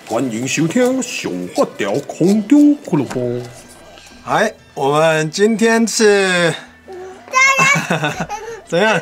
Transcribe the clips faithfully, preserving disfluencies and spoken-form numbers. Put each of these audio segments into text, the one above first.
欢迎收听《小发条空中俱乐部》。 哎，我们今天是怎样？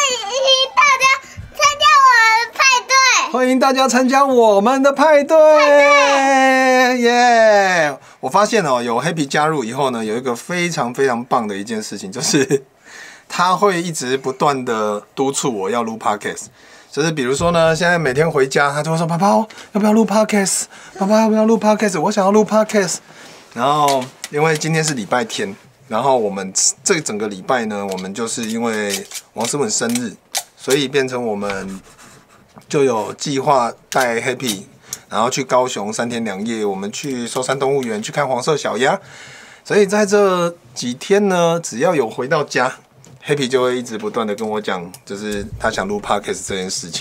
欢迎大家参加我们的派对！欢迎大家参加我们的派对，耶！ Yeah! 我发现哦，有 Happy 加入以后呢，有一个非常非常棒的一件事情，就是他会一直不断的督促我要录 Podcast。就是比如说呢，现在每天回家，他就会说：“爸爸，要不要录 Podcast？ 爸爸要不要录 Podcast？ 我想要录 Podcast。”然后因为今天是礼拜天，然后我们这整个礼拜呢，我们就是因为王思文生日，所以变成我们就有计划带 Happy， 然后去高雄三天两夜，我们去寿山动物园去看黄色小鸭。所以在这几天呢，只要有回到家，Happy 就会一直不断的跟我讲，就是他想录 Podcast 这件事情。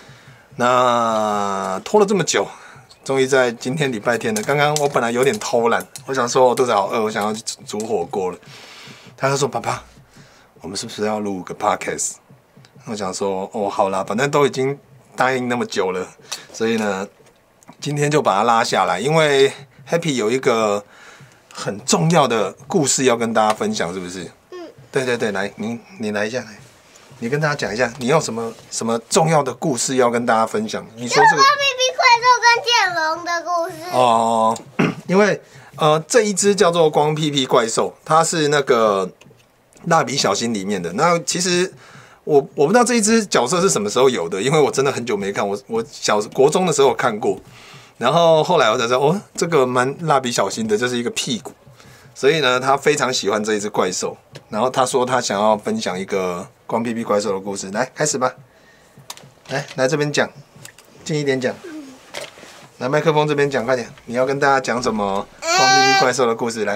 那拖了这么久，终于在今天礼拜天了。刚刚我本来有点偷懒，我想说我肚子好饿，我想要去煮火锅了。他就说：“爸爸，我们是不是要录个 Podcast？” 我想说：“哦，好啦，反正都已经答应那么久了，所以呢，今天就把它拉下来，因为 Happy 有一个很重要的故事要跟大家分享，是不是？”对对对，来，你你来一下，来，你跟大家讲一下，你有什么什么重要的故事要跟大家分享？你说这个。 光屁屁怪兽跟剑龙的故事。 哦，因为呃，这一只叫做光屁屁怪兽，它是那个蜡笔小新里面的。那其实我我不知道这一只角色是什么时候有的，因为我真的很久没看，我我小国中的时候有看过，然后后来我才知道，哦，这个蛮蜡笔小新的，这是一个屁股。所以呢，他非常喜欢这一只怪兽，然后他说他想要分享一个光屁屁怪兽的故事，来开始吧，来来这边讲，近一点讲，来麦克风这边讲，快点，你要跟大家讲什么光屁屁怪兽的故事？来，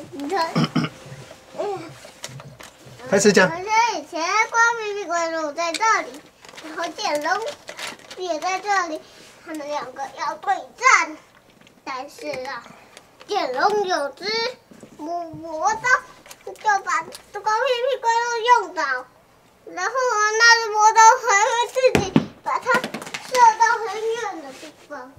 开始讲。 以前光屁屁怪兽在这里，然后剑龙也在这里，他们两个要对战，但是啊，剑龙有只魔魔刀，就把光屁屁怪兽用到，然后啊，那只魔刀还会自己把它射到很远的地方。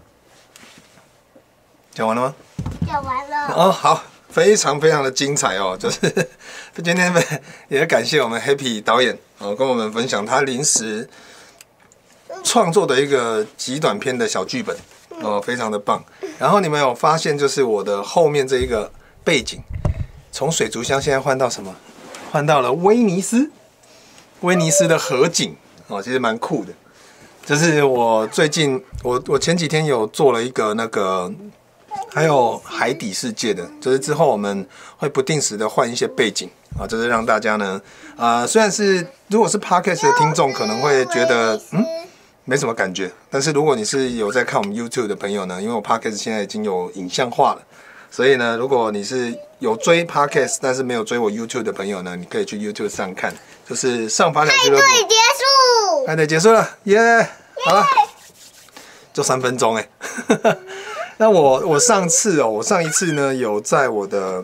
讲完了吗？ 讲完了。 哦，好，非常非常的精彩哦，就是今天也感谢我们 Happy 导演哦，跟我们分享他临时创作的一个极短篇的小剧本哦，非常的棒。然后你们有发现，就是我的后面这一个背景，从水族箱现在换到什么？换到了威尼斯，威尼斯的河景哦，其实蛮酷的。就是我最近，我我前几天有做了一个那个，还有海底世界的，就是之后我们会不定时的换一些背景啊，就是让大家呢，啊、呃，虽然是如果是 Podcast 的听众可能会觉得嗯没什么感觉，但是如果你是有在看我们 YouTube 的朋友呢，因为我 Podcast 现在已经有影像化了。所以呢，如果你是有追 Podcast 但是没有追我 YouTube 的朋友呢，你可以去 YouTube 上看，就是上发条俱乐部。 派对结束， 派对结束了，耶、yeah! ！好了，就三分钟哎。那我我上次哦，我上一次呢有在我的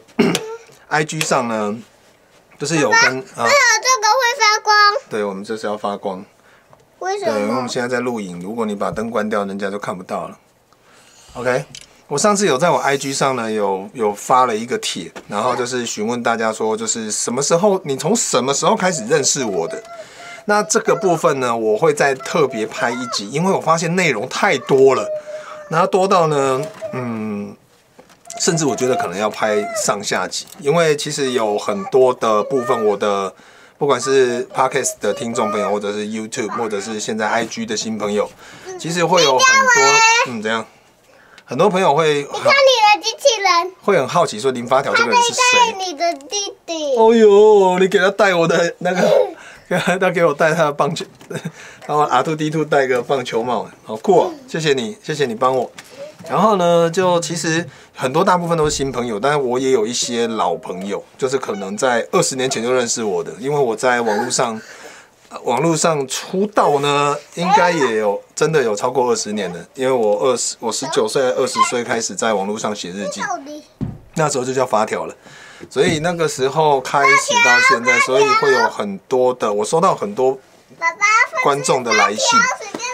I G 上呢，就是有跟啊，为什么这个会发光？ 对，我们这是要发光。 为什么？ 对，因为我们现在在录影，如果你把灯关掉，人家就看不到了。OK。我上次有在我 I G 上呢，有有发了一个帖，然后就是询问大家说，就是什么时候你从什么时候开始认识我的？那这个部分呢，我会再特别拍一集，因为我发现内容太多了，然后多到呢，嗯，甚至我觉得可能要拍上下集，因为其实有很多的部分，我的不管是 Podcast 的听众朋友，或者是 YouTube， 或者是现在 I G 的新朋友，其实会有很多，嗯，怎样？很多朋友会，你看你的机器人， 会很好奇说林发条这个人是谁？ 他在带你的弟弟。 哦呦，你给他带我的那个，他给我带他的棒球，然后 R 二 D 二戴个棒球帽，好酷哦！谢谢你，谢谢你帮我。然后呢，就其实很多大部分都是新朋友，但是我也有一些老朋友，就是可能在二十年前就认识我的，因为我在网络上。网络上出道呢，应该也有真的有超过二十年了，因为我二十我十九岁二十岁开始在网络上写日记，那时候就叫发条了，所以那个时候开始到现在，所以会有很多的我收到很多观众的来信。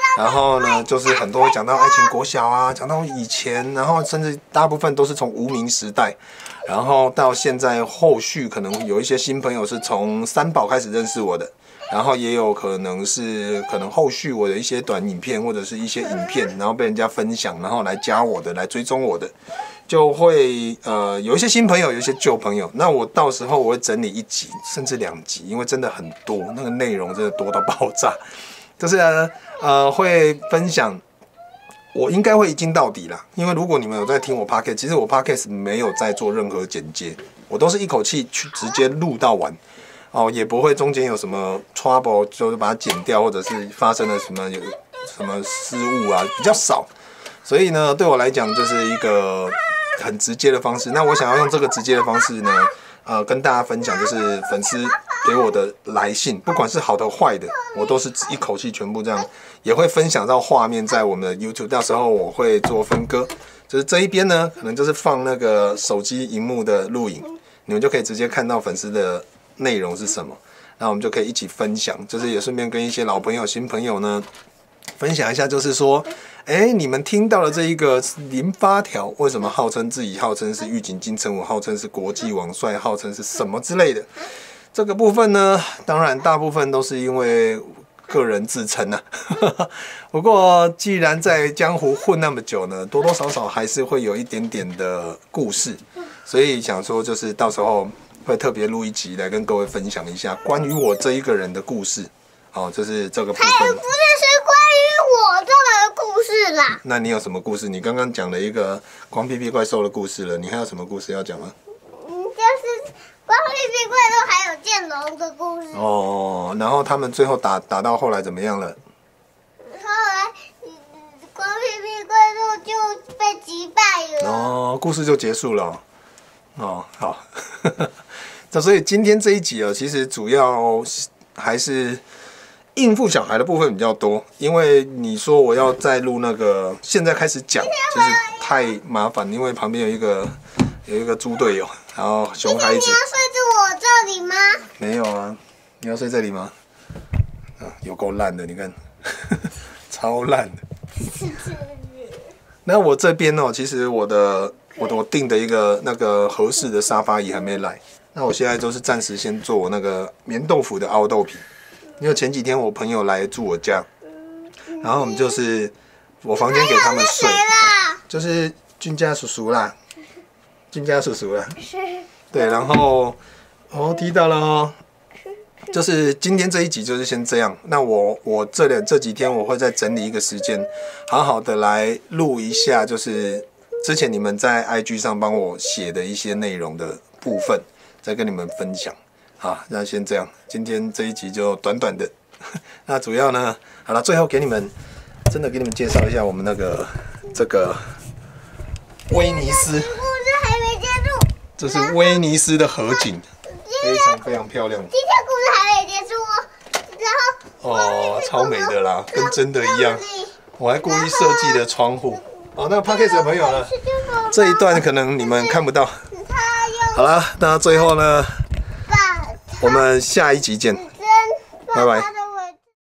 然后呢，就是很多会讲到爱情国小啊，讲到以前，然后甚至大部分都是从无名时代，然后到现在后续可能有一些新朋友是从三宝开始认识我的。然后也有可能是可能后续我的一些短影片或者是一些影片，然后被人家分享，然后来加我的，来追踪我的，就会呃有一些新朋友，有一些旧朋友。那我到时候我会整理一集甚至两集，因为真的很多，那个内容真的多到爆炸。就是呢呃会分享，我应该会一镜到底啦。因为如果你们有在听我 podcast， 其实我 podcast 没有在做任何剪接，我都是一口气去直接录到完。哦，也不会中间有什么 trouble， 就是把它剪掉，或者是发生了什么有什么失误啊，比较少。所以呢，对我来讲就是一个很直接的方式。那我想要用这个直接的方式呢，呃，跟大家分享，就是粉丝给我的来信，不管是好的坏的，我都是一口气全部这样，也会分享到画面在我们的 YouTube。到时候我会做分割，就是这一边呢，可能就是放那个手机荧幕的录影，你们就可以直接看到粉丝的内容是什么，那我们就可以一起分享，就是也顺便跟一些老朋友、新朋友呢分享一下，就是说，哎，你们听到了这一个零八条，为什么号称自己号称是狱警金城武，号称是国际网帅，号称是什么之类的？这个部分呢，当然大部分都是因为个人自称啊。不过既然在江湖混那么久呢，多多少少还是会有一点点的故事，所以想说就是到时候会特别录一集来跟各位分享一下关于我这一个人的故事。哦，就是这个部分。 还有不是是关于我这个故事啦。 那你有什么故事？你刚刚讲了一个光屁屁怪兽的故事了，你还有什么故事要讲吗？ 嗯，就是光屁屁怪兽还有剑龙的故事。 哦，然后他们最后打打到后来怎么样了？ 后来，嗯，光屁屁怪兽就被击败了。 哦，故事就结束了。哦，好。那所以今天这一集啊，其实主要还是应付小孩的部分比较多，因为你说我要再录那个，现在开始讲，就是太麻烦，因为旁边有一个有一个猪队友，然后熊孩子。 你要睡在我这里吗？ 没有啊，你要睡这里吗？啊，有够烂的，你看，超烂的。那我这边哦，其实我的我我订的一个那个合适的沙发椅还没来，那我现在都是暂时先做我那个棉豆腐的凹豆皮。因为前几天我朋友来住我家，然后我们就是我房间给他们睡，就是俊家叔叔啦，俊家叔叔啦，对，然后哦听到了哦，就是今天这一集就是先这样。那我我这两这几天我会再整理一个时间，好好的来录一下，就是之前你们在 I G 上帮我写的一些内容的部分，再跟你们分享。好，那先这样，今天这一集就短短的。那主要呢，好了，最后给你们真的给你们介绍一下我们那个这个威尼斯， 故事还没结束， 这是威尼斯的河景，非常非常漂亮。 今天故事还没结束哦，然后哦，超美的啦，跟真的一样。我还故意设计的窗户。好，那 Podcast 的朋友呢，这一段可能你们看不到。好啦，那最后呢，我们下一集见，拜拜。